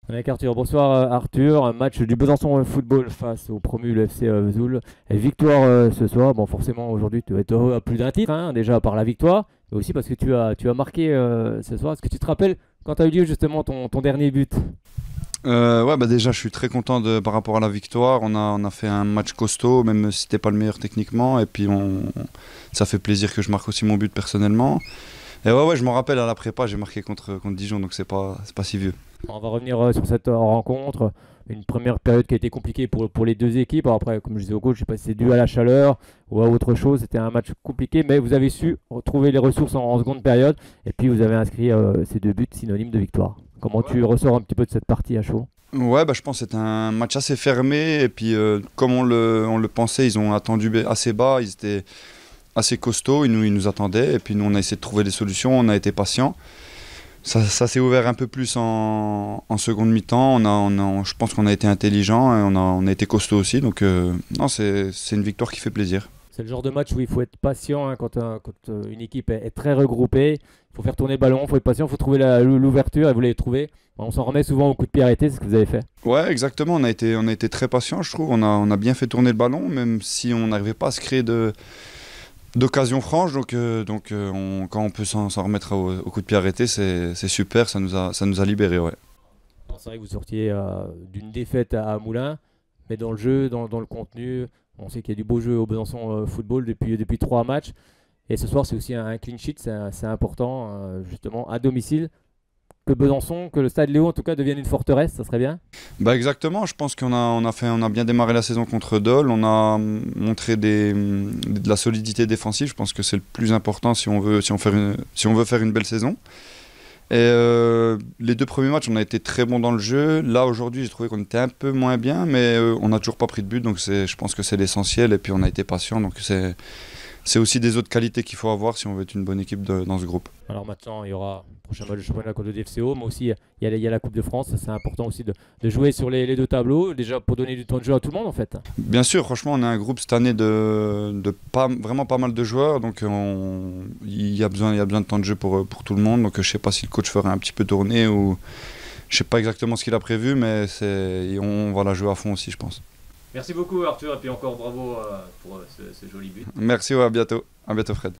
Avec Arthur. Bonsoir Arthur, un match du Besançon Football face au promu le FC Vesoul. Et victoire ce soir. Bon, forcément aujourd'hui tu vas être heureux à plus d'un titre, hein, déjà par la victoire, mais aussi parce que tu as marqué ce soir. Est-ce que tu te rappelles quand tu as eu lieu justement ton dernier but? Ouais, bah déjà, je suis très content par rapport à la victoire. On a fait un match costaud, même si c'était pas le meilleur techniquement. Et puis, ça fait plaisir que je marque aussi mon but personnellement. Et ouais, je m'en rappelle à la prépa, j'ai marqué contre Dijon, donc c'est pas si vieux. On va revenir sur cette rencontre. Une première période qui a été compliquée pour les deux équipes. Alors après, comme je disais au coach, je ne sais pas si c'est dû à la chaleur ou à autre chose. C'était un match compliqué, mais vous avez su retrouver les ressources en seconde période. Et puis vous avez inscrit ces deux buts synonymes de victoire. Comment Ouais. tu ressors un petit peu de cette partie à chaud? Ouais, bah, je pense que c'était un match assez fermé. Et puis, comme on le pensait, ils ont attendu assez bas. Ils étaient assez costauds, ils nous attendaient. Et puis, nous, on a essayé de trouver des solutions. On a été patients. Ça s'est ouvert un peu plus en seconde mi-temps. Je pense qu'on a été intelligent et on a été costaud aussi. Donc, non, c'est une victoire qui fait plaisir. C'est le genre de match où il faut être patient hein, quand une équipe est très regroupée. Il faut faire tourner le ballon, il faut être patient, il faut trouver l'ouverture et vous l'avez trouvé. Bon, on s'en remet souvent au coup de pied arrêté, c'est ce que vous avez fait. Ouais, exactement. On a été très patient, je trouve. On a bien fait tourner le ballon, même si on n'arrivait pas à se créer d'occasions franches. Donc, quand on peut s'en remettre au coup de pied arrêté, c'est super. Ça nous a libérés, ouais. Alors, c'est vrai que vous sortiez d'une défaite à Moulins, mais dans le jeu, dans le contenu, on sait qu'il y a du beau jeu au Besançon Football depuis trois matchs. Et ce soir, c'est aussi un clean sheet, c'est important, justement, à domicile. Que Besançon, que le Stade Léo en tout cas devienne une forteresse, ça serait bien. Bah exactement, je pense qu'on a bien démarré la saison contre Dole, on a montré de la solidité défensive, je pense que c'est le plus important si on veut faire une belle saison. Et les deux premiers matchs, on a été très bons dans le jeu. Là, aujourd'hui, j'ai trouvé qu'on était un peu moins bien, mais on n'a toujours pas pris de but, donc je pense que c'est l'essentiel. Et puis, on a été patient, donc c'est aussi des autres qualités qu'il faut avoir si on veut être une bonne équipe dans ce groupe. Alors maintenant, il y aura le prochain match de championnat contre le DFCO, mais aussi il y a la Coupe de France. C'est important aussi de jouer sur les deux tableaux, déjà pour donner du temps de jeu à tout le monde en fait. Bien sûr, franchement, on a un groupe cette année vraiment pas mal de joueurs, donc il y a besoin de temps de jeu pour tout le monde. Donc, je sais pas si le coach fera un petit peu tourner ou je sais pas exactement ce qu'il a prévu, mais on va la jouer à fond aussi, je pense. Merci beaucoup Arthur, et puis encore bravo pour ce joli but. Merci, ouais, à bientôt. À bientôt, Fred.